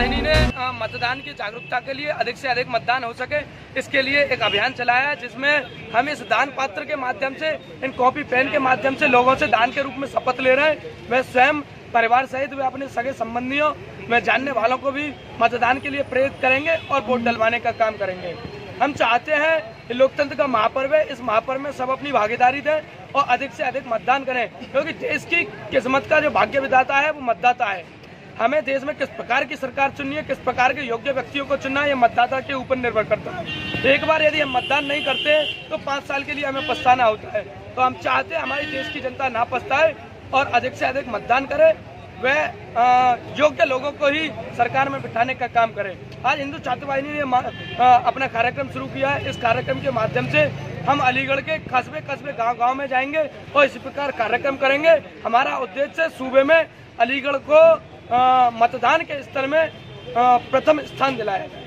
वाहिनी ने मतदान की जागरूकता के लिए अधिक से अधिक मतदान हो सके इसके लिए एक अभियान चलाया है, जिसमें हम इस दान पात्र के माध्यम से, इन कॉपी पेन के माध्यम से लोगों से दान के रूप में शपथ ले रहे हैं। वह स्वयं परिवार सहित वे अपने सगे संबंधियों में जानने वालों को भी मतदान के लिए प्रेरित करेंगे और वोट डलवाने का काम करेंगे। हम चाहते हैं कि लोकतंत्र का महापर्व है, इस महापर्व में सब अपनी भागीदारी दें और अधिक से अधिक मतदान करें, क्योंकि देश की किस्मत का जो भाग्य विधाता है वो मतदाता है। हमें देश में किस प्रकार की सरकार चुननी है, किस प्रकार के योग्य व्यक्तियों को चुनना है, ये मतदाता के ऊपर निर्भर करता है। एक बार यदि हम मतदान नहीं करते तो 5 साल के लिए हमें पछताना होता है। तो हम चाहते हैं हमारी देश की जनता ना पछताए और अधिक से अधिक मतदान करे, वह योग्य लोगों को ही सरकार में बिठाने का काम करें। आज हिंदू छात्र वाहिनी ने अपना कार्यक्रम शुरू किया है। इस कार्यक्रम के माध्यम से हम अलीगढ़ के कस्बे कस्बे गांव-गांव में जाएंगे और इसी प्रकार कार्यक्रम करेंगे। हमारा उद्देश्य सूबे में अलीगढ़ को मतदान के स्तर में प्रथम स्थान दिलाया है।